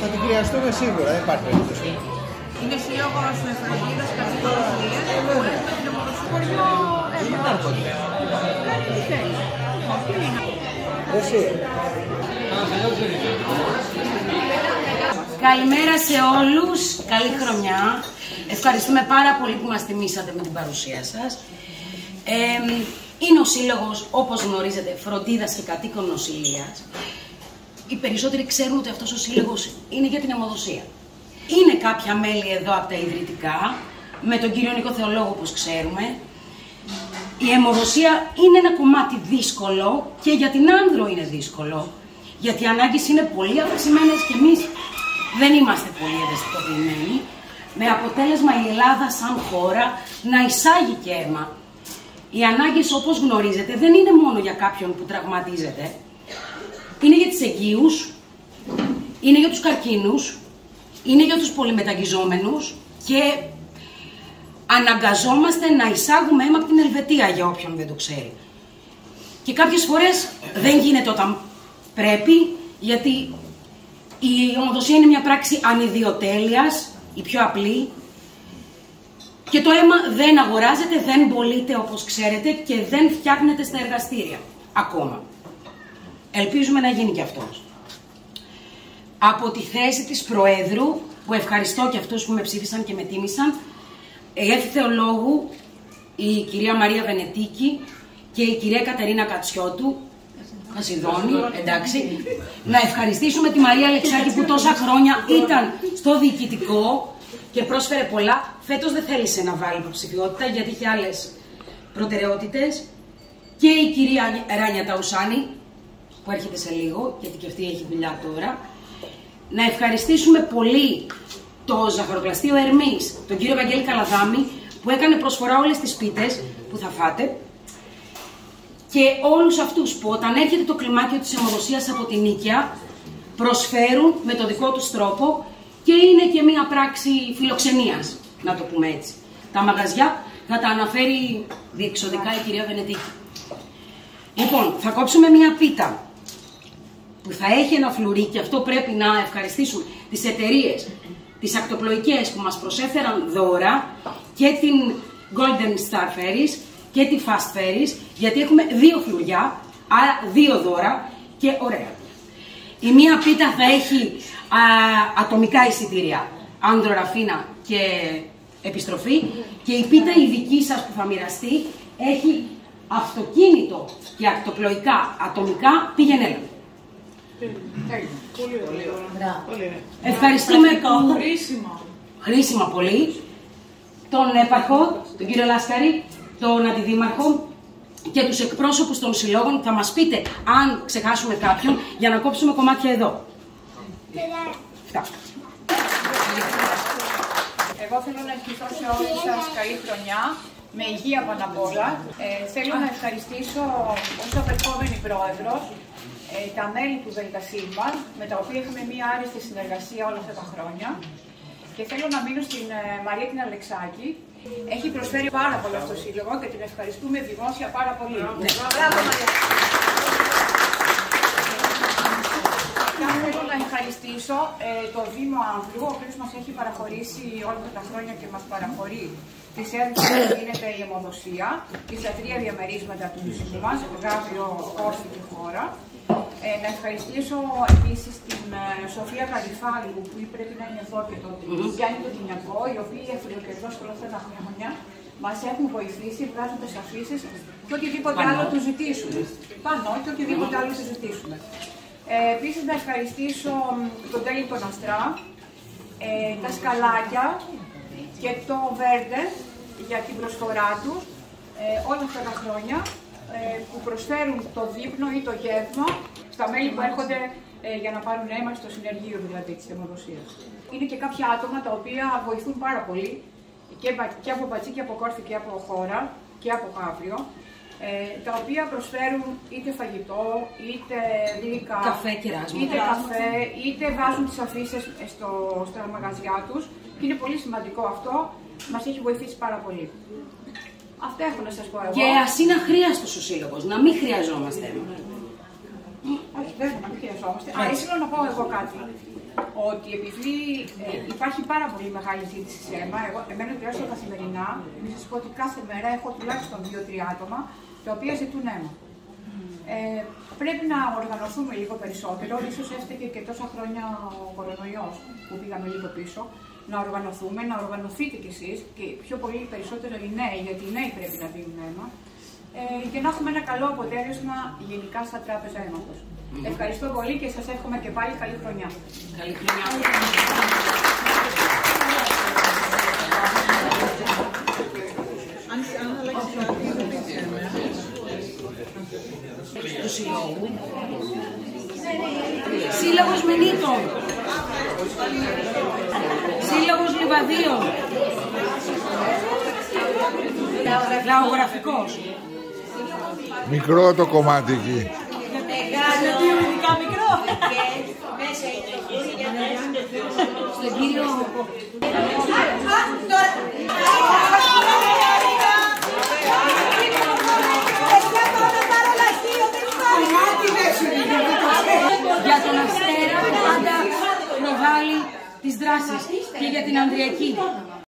Θα την χρειαστούμε σίγουρα, δεν υπάρχει περίπτωση. Είναι σύλλογος με φροντίδας κατοικών νοσηλείας. Μπορείς με την ομοδοσχολείο Εσύ. Καλημέρα σε όλους, καλή χρονιά. Ευχαριστούμε πάρα πολύ που μας τιμήσατε με την παρουσία σας. Είναι ο σύλλογος, όπως γνωρίζετε, φροντίδας και κατοίκων νοσηλείας. Οι περισσότεροι ξέρουν ότι αυτός ο σύλλογος είναι για την αιμοδοσία. Είναι κάποια μέλη εδώ από τα ιδρυτικά, με τον κύριο Νίκο Θεολόγο, όπως ξέρουμε. Η αιμοδοσία είναι ένα κομμάτι δύσκολο και για την άνδρο είναι δύσκολο, γιατί οι ανάγκες είναι πολύ αυξημένες και εμείς δεν είμαστε πολύ ευαισθητοποιημένοι, με αποτέλεσμα η Ελλάδα σαν χώρα να εισάγει και αίμα. Οι ανάγκες, όπως γνωρίζετε, δεν είναι μόνο για κάποιον που τραυματίζεται. Είναι για τις εγγύους, είναι για τους καρκίνους, είναι για τους πολυμεταγγιζόμενους και αναγκαζόμαστε να εισάγουμε αίμα από την Ελβετία, για όποιον δεν το ξέρει. Και κάποιες φορές δεν γίνεται όταν πρέπει, γιατί η αιμοδοσία είναι μια πράξη ανιδιοτέλειας, η πιο απλή, και το αίμα δεν αγοράζεται, δεν πωλείται όπως ξέρετε και δεν φτιάχνεται στα εργαστήρια ακόμα. Ελπίζουμε να γίνει και αυτός. Από τη θέση της Προέδρου, που ευχαριστώ και αυτούς που με ψήφισαν και με τίμησαν, έρθει θεολόγου η κυρία Μαρία Βενετίκη και η κυρία Κατερίνα Κατσιώτου, Χασιδόνη, εντάξει, να ευχαριστήσουμε τη Μαρία Αλεξάκη που τόσα χρόνια ήταν στο διοικητικό και πρόσφερε πολλά. Φέτος δεν θέλησε να βάλει υποψηφιότητα γιατί είχε άλλες προτεραιότητες. Και η κυρία Ράνια Ταουσάνη, που έρχεται σε λίγο, γιατί και αυτή έχει δουλειά τώρα. Να ευχαριστήσουμε πολύ το ζαχαροπλαστείο Ερμής, τον κύριο Βαγγέλη Καλαδάμη, που έκανε προσφορά όλες τις πίτες που θα φάτε. Και όλους αυτούς που όταν έρχεται το κλιμάκιο της αιμοδοσίας από την Νίκαια, προσφέρουν με το δικό τους τρόπο και είναι και μία πράξη φιλοξενίας, να το πούμε έτσι. Τα μαγαζιά θα τα αναφέρει διεξοδικά η κυρία Βενετίκη. Λοιπόν, θα κόψουμε μία πίτα που θα έχει ένα φλουρί και αυτό πρέπει να ευχαριστήσουμε τις εταιρείες, τις ακτοπλοϊκές που μας προσέφεραν δώρα και την Golden Star Ferries και τη Fast Ferries, γιατί έχουμε 2 φλουριά, άρα 2 δώρα και ωραία. Η μία πίτα θα έχει ατομικά εισιτήρια, άνδρο, ραφίνα και επιστροφή, και η πίτα η δική σας που θα μοιραστεί έχει αυτοκίνητο και ακτοπλοϊκά ατομικά πηγενέλα. Ευχαριστούμε χρήσιμα πολύ τον έπαρχο, τον κύριο Λάσκαρη, τον αντιδήμαρχο και τους εκπρόσωπους των συλλόγων. Θα μας πείτε αν ξεχάσουμε κάποιον για να κόψουμε κομμάτια εδώ. Εγώ θέλω να ευχηθώ σε όλους σας καλή χρονιά, με υγεία πάνω απ' όλα. Θέλω να ευχαριστήσω ως απερχόμενη πρόεδρος τα μέλη του ΔΣ, με τα οποία είχαμε μία άριστη συνεργασία όλα αυτά τα χρόνια. Και θέλω να μείνω στην Μαρία την Αλεξάκη. Έχει προσφέρει πάρα πολλά στο Σύλλογο και την ευχαριστούμε δημόσια πάρα πολύ. Μπράβο, Μαρία. Και θέλω να ευχαριστήσω το Δήμο Άνδρου, ο οποίος μας έχει παραχωρήσει όλα αυτά τα χρόνια και μας παραχωρεί τις έδρες που γίνεται η αιμοδοσία, και στα 3 διαμερίσματα του Δήμου μας, Γάβριο, Όρθιο και Χώρα. Να ευχαριστήσω επίσης την Σοφία Καλυφάλου, που πρέπει να είναι εδώ και το Γιάννη τον Κινιακό, οι οποίοι ευθυγροκερδώς όλα αυτά τα χρόνια μας έχουν βοηθήσει βγάζοντας αφήσεις και οτιδήποτε άλλο του ζητήσουμε. Πάνω και οτιδήποτε άλλο του ζητήσουμε. Επίσης να ευχαριστήσω τον Τέλη τον Αστρά, τα Σκαλάκια και το Βέρντε για την προσφορά τους όλα αυτά τα χρόνια, που προσφέρουν το δείπνο ή το γεύμα στα μέλη που έρχονται για να πάρουν αίμα στο συνεργείο δηλαδή της αιμοδοσίας. Είναι και κάποια άτομα τα οποία βοηθούν πάρα πολύ και από Πατσί και από Κόρθη και από Χώρα και από Γάβριο, τα οποία προσφέρουν είτε φαγητό, είτε γλυκά, είτε καφέ, είτε βάζουν τις αφήσεις στα μαγαζιά τους. Και είναι πολύ σημαντικό αυτό, μας έχει βοηθήσει πάρα πολύ. Αυτά έχω να σας πω εγώ. Και ας είναι αχρίαστος ο σύλλογος, να μην χρειαζόμαστε αίμα. Όχι, δεν χρειαζόμαστε. Ήθελα να πω εγώ κάτι. ότι επειδή υπάρχει πάρα πολύ μεγάλη ζήτηση σε αίμα, εμένα τουλάχιστον καθημερινά, μην σας πω ότι κάθε μέρα έχω τουλάχιστον 2-3 άτομα τα οποία ζητούν αίμα. Πρέπει να οργανωθούμε λίγο περισσότερο, ίσως έφταιγε και τόσα χρόνια ο κορονοϊός που πήγαμε λίγο πίσω, να οργανωθούμε, να οργανωθείτε κι εσείς και πιο πολύ περισσότερο οι νέοι, γιατί οι νέοι πρέπει να δίνουν αίμα, για να έχουμε ένα καλό αποτέλεσμα γενικά στα τράπεζα αίματος. Ευχαριστώ πολύ και σας εύχομαι και πάλι καλή χρονιά. Καλή χρονιά. Του Συλλόγου. Σύλλογος Μενίτων. Σύλλογος Λιβαδίων. Λαογραφικός. Μικρό το κομμάτι εκεί. Γιατί ειδικά μικρό. Στον κύριο... Για τον Αστέρα πάντα προβάλλει τις δράσεις και για την Ανδριακή.